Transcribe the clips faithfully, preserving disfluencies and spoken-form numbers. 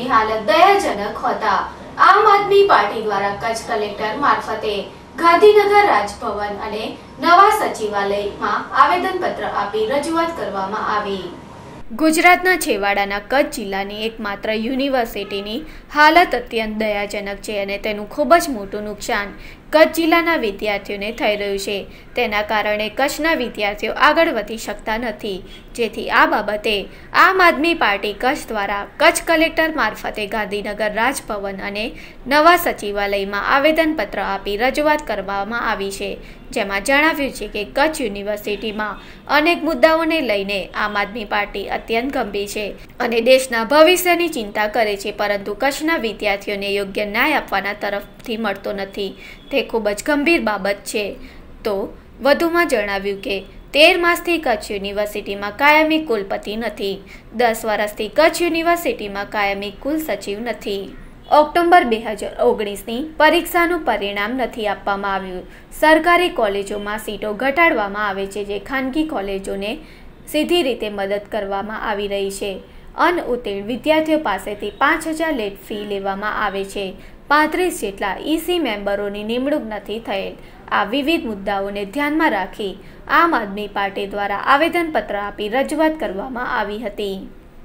યુનિવર્સિટીની હાલત દયાજનક હોતા આમ આદમી પાર્ટી દ્વારા કચ્છ કલેક્ટર મારફતે ગાંધીનગર રાજભવન અને નવા સચિવાલયમાં આવેદનપત્ર આપી રજૂઆત કરવામાં આવી। ગુજરાતના છેવાડાના કચ્છ જિલ્લાની એકમાત્ર યુનિવર્સિટીની હાલત અત્યંત દયાજનક છે અને તેનું ખૂબ જ મોટું નુકસાન કચ્છ જિલ્લાના વિદ્યાર્થીઓને થઈ રહ્યું છે। તેના કારણે કચ્છના વિદ્યાર્થીઓ આગળ વધી શકતા નથી, જેથી આ બાબતે આમ આદમી પાર્ટી કચ્છ દ્વારા કચ્છ કલેક્ટર મારફતે ગાંધીનગર રાજભવન અને નવા સચિવાલયમાં આવેદનપત્ર આપી રજૂઆત કરવામાં આવી છે, જેમાં જણાવ્યું છે કે કચ્છ યુનિવર્સિટીમાં અનેક મુદ્દાઓને લઈને આમ આદમી પાર્ટી અત્યંત ગંભીર છે અને દેશના ભવિષ્યની ચિંતા કરે છે, પરંતુ કચ્છના વિદ્યાર્થીઓને યોગ્ય ન્યાય આપવાના તરફથી મળતો નથી। તે ખૂબ જ ગંભીર બાબત છે। તો વધુમાં જણાવ્યું કે તેર માસથી કચ્છ યુનિવર્સિટીમાં કાયમી કુલપતિ નથી, દસ વર્ષથી કચ્છ યુનિવર્સિટીમાં કાયમી કુલ સચિવ નથી, ઓક્ટોબર બે હજાર ઓગણીસની પરીક્ષાનું પરિણામ નથી આપવામાં આવ્યું, સરકારી કોલેજોમાં સીટો ઘટાડવામાં આવે છે, જે ખાનગી કોલેજોને સીધી રીતે મદદ કરવામાં આવી રહી છે, અનઉત્તીર્ણ વિદ્યાર્થીઓ પાસેથી પાંચ હજાર લેટ ફી લેવામાં આવે છે, પાંત્રીસ જેટલા ઈસી મેમ્બરોની નિમણૂક નથી થયેલ। આ વિવિધ મુદ્દાઓને ધ્યાનમાં રાખી આમ આદમી પાર્ટી દ્વારા આવેદનપત્ર આપી રજૂઆત કરવામાં આવી હતી।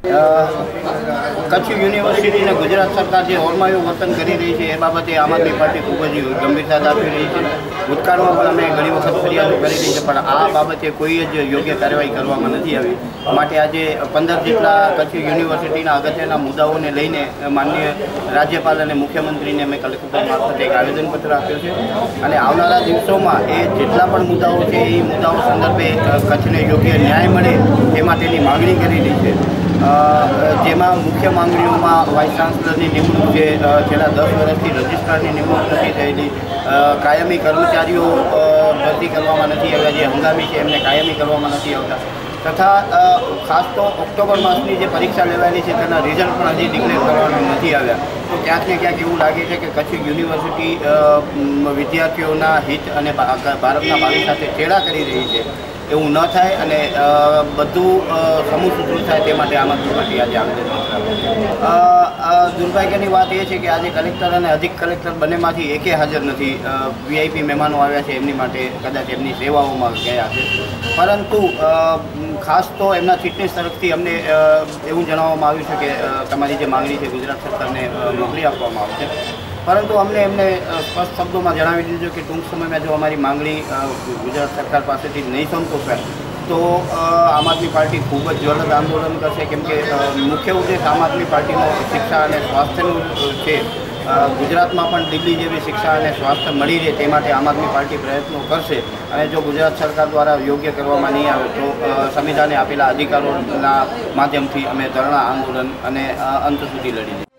કચ્છ યુનિવર્સિટીને ગુજરાત સરકાર જે ઓરમાયું વર્તન કરી રહી છે એ બાબતે આમ આદમી પાર્ટી ખૂબ જ ગંભીરતા દાખવી રહી છે। ભૂતકાળમાં પણ અમે ઘણી વખત ફરિયાદો કરી રહી છે, પણ આ બાબતે કોઈ જ યોગ્ય કાર્યવાહી કરવામાં નથી આવી। માટે આજે પંદર જેટલા કચ્છ યુનિવર્સિટીના અગત્યના મુદ્દાઓને લઈને માનનીય રાજ્યપાલ અને મુખ્યમંત્રીને અમે કલેક્ટર મારફતે એક આવેદનપત્ર આપ્યું છે અને આવનારા દિવસોમાં એ જેટલા પણ મુદ્દાઓ છે એ મુદ્દાઓ સંદર્ભે કચ્છને યોગ્ય ન્યાય મળે તે માટેની માગણી કરી રહી છે। જેમાં મુખ્ય માંગણીઓમાં વાઇસ ચાન્સલરની નિમણૂક છે, છેલ્લા દસ વર્ષથી રજિસ્ટ્રારની નિમણૂક નથી થયેલી, કાયમી કર્મચારીઓ ભરતી કરવામાં નથી આવ્યા, જે હંગામી છે એમને કાયમી કરવામાં નથી આવતા, તથા ખાસ તો ઓક્ટોબર માસની જે પરીક્ષા લેવાયેલી છે તેના રિઝલ્ટ પણ હજી ડિક્લેર કરવાના નથી આવ્યા। તો ક્યાંક ને ક્યાંક એવું લાગે છે કે કચ્છ યુનિવર્સિટી વિદ્યાર્થીઓના હિત અને ભારતના ભાવિ સાથે ચેડા કરી રહી છે। એવું ન થાય અને બધું સમૂહ સુધરું થાય તે માટે આમ આદમી પાર્ટી આજે આવેદનપત્ર આપ્યું। દુર્ભાગ્યની વાત એ છે કે આજે કલેક્ટર અને અધિક કલેક્ટર બંનેમાંથી એકે હાજર નથી। વીઆઈપી મહેમાનો આવ્યા છે, એમની માટે કદાચ એમની સેવાઓમાં ગયા છે, પરંતુ ખાસ તો એમના ફિટનેસ તરફથી અમને એવું જણાવવામાં આવ્યું છે કે તમારી જે માંગણી છે ગુજરાત સરકારને મોકલી આપવામાં આવશે, પરંતુ અમને એમને સ્પષ્ટ શબ્દોમાં જણાવી દીધું કે ટૂંક સમયમાં જો અમારી માંગણી ગુજરાત સરકાર પાસેથી નહીં સંતોષાય તો આમ આદમી પાર્ટી ખૂબ જ જ્વલંત આંદોલન કરશે, કેમ કે મુખ્ય ઉદ્દેશ આમ આદમી પાર્ટીનો શિક્ષા અને સ્વાસ્થ્યનું છે। ગુજરાતમાં પણ દિલ્હી જેવી શિક્ષા અને સ્વાસ્થ્ય મળી રહે તે માટે આમ આદમી પાર્ટી પ્રયત્નો કરશે અને જો ગુજરાત સરકાર દ્વારા યોગ્ય કરવામાં નહીં આવે તો સંવિધાને આપેલા અધિકારોના માધ્યમથી અમે ધરણા આંદોલન અને અંત સુધી લડીશું।